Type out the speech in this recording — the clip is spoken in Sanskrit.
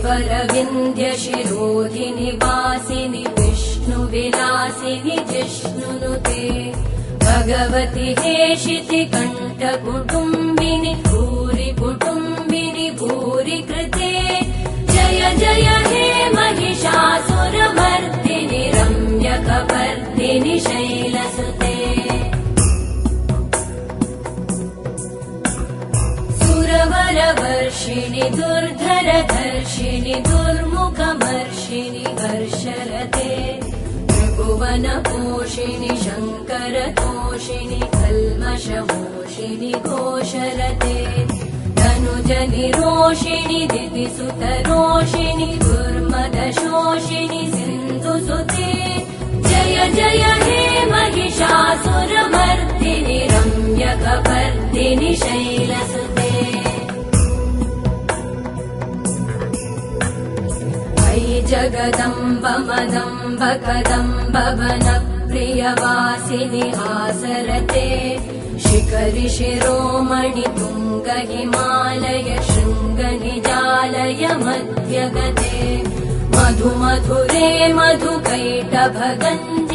वरविन्ध्यशिरोधिनि वासिनि विष्णुविलासिनि जिष्णुनुते भगवति हेशिति कण्ठकुटुम्बिनि भूरि कुटुम्बिनि भूरि कृते जय जय हे महिषासुरमर्दिनि रम्यकपर्दिनि शैलसुते सुरवरवर्षिणि दुर्धरधर्षिणि दुर्मुखमर्षिणि हर्षरते त्रिभुवनपोषिणि शङ्करतोषिणि कल्मषमोषिणि घोषरते धनुजनिरोषिणि दितिसुतरोषिणि दुर्मदशोषिणि सिन्धुसुते जय जय हे महिषासुरमर्दिनि रम्यकपर्दिनि शैलसुते अयि जगदम्ब मदम्ब कदम्ब वनप्रियवासिनि आसरते शिखरि शिरोमणि तुङ्ग हिमालय शृङ्गनिजालय मध्यगते मधु मधुरे मधुकैटभगन्ध